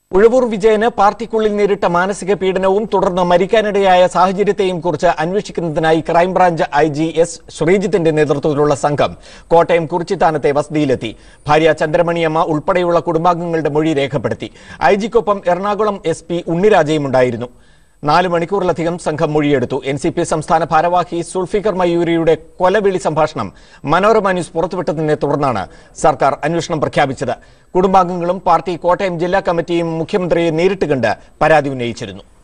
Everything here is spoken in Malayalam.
Uzhavoor Vijayane പാർട്ടിക്കുള്ളിൽ നേരിട്ട മാനസിക പീഡനവും തുടർന്ന് മരിക്കാനിടയായ സാഹചര്യത്തെയും കുറിച്ച് അന്വേഷിക്കുന്നതിനായി ക്രൈംബ്രാഞ്ച് ഐജി എസ് ശ്രീജിത്തിന്റെ നേതൃത്വത്തിലുള്ള സംഘം കോട്ടയം കുറിച്ചിത്താനത്തെ വസതിയിലെത്തി. ഭാര്യ ചന്ദ്രമണിയമ്മ ഉൾപ്പെടെയുള്ള കുടുംബാംഗങ്ങളുടെ മൊഴി രേഖപ്പെടുത്തി. ഐജിക്കൊപ്പം എറണാകുളം എസ്പി ഉണ്ണിരാജയും ഉണ്ടായിരുന്നു. 4 മണിക്കൂറിലധികം സംഘം മൊഴിയെടുത്തു. എൻസിപി സംസ്ഥാന ഭാരവാഹി സുൽഫിക്കർ മയൂരിയുടെ കൊലവിളി സംഭാഷണം മനോരമ ന്യൂസ് പുറത്തുവിട്ടതിനെ തുടർന്നാണ് സർക്കാർ അന്വേഷണം പ്രഖ്യാപിച്ചത്. കുടുംബാംഗങ്ങളും പാർട്ടി കോട്ടയം ജില്ലാ കമ്മിറ്റിയും മുഖ്യമന്ത്രിയെ നേരിട്ട് കണ്ട് പരാതി ഉന്നയിച്ചിരുന്നു.